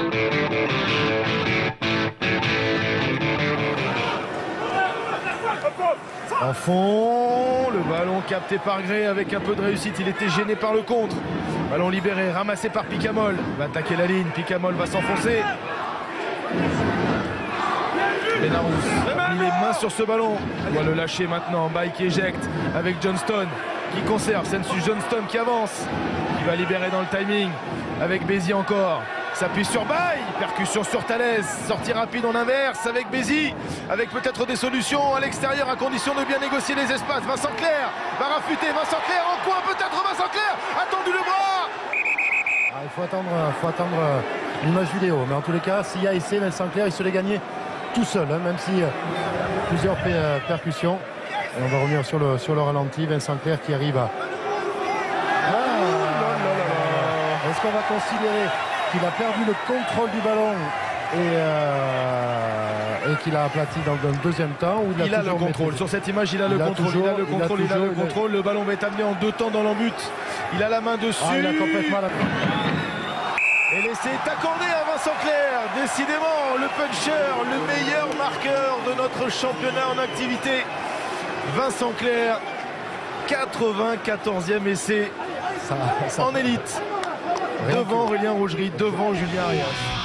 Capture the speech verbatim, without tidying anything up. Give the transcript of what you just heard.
En fond, le ballon capté par Gray avec un peu de réussite. Il était gêné par le contre. Ballon libéré, ramassé par Picamol. Il va attaquer la ligne. Picamol va s'enfoncer. Benarous a mis les mains sur ce ballon. On va le lâcher maintenant. Baye qui éjecte avec Johnston qui conserve. Sensu Johnston qui avance. Qui va libérer dans le timing avec Bézi encore. S'appuie sur Baye, percussion sur Thalès, sortie rapide en inverse avec Bézi, avec peut-être des solutions à l'extérieur à condition de bien négocier les espaces. Vincent Clerc va raffûter, Vincent Clerc en coin, peut-être Vincent Clerc, attendu le bras. Ah, il faut attendre, faut attendre l'image vidéo, mais en tous les cas, s'il y a essai, Vincent Clerc, il se l'est gagné tout seul, hein, même si euh, plusieurs per percussions. Et on va revenir sur le, sur le ralenti, Vincent Clerc qui arrive à... Ah, est-ce qu'on va considérer qu'il a perdu le contrôle du ballon et, euh, et qu'il a aplati dans le deuxième temps où il a, il a le contrôle maîtrisé. Sur cette image il a il le contrôle toujours, il a le contrôle il a, il a le contrôle le ballon va être amené en deux temps dans l'embut, il a la main dessus. Ah, il a complètement la... et l'essai est accordé à Vincent Clerc, décidément le puncher, le meilleur marqueur de notre championnat en activité. Vincent Clerc, quatre-vingt-quatorzième essai ça, ça... en élite. Devant Aurélien Rougerie, devant Julien Arias.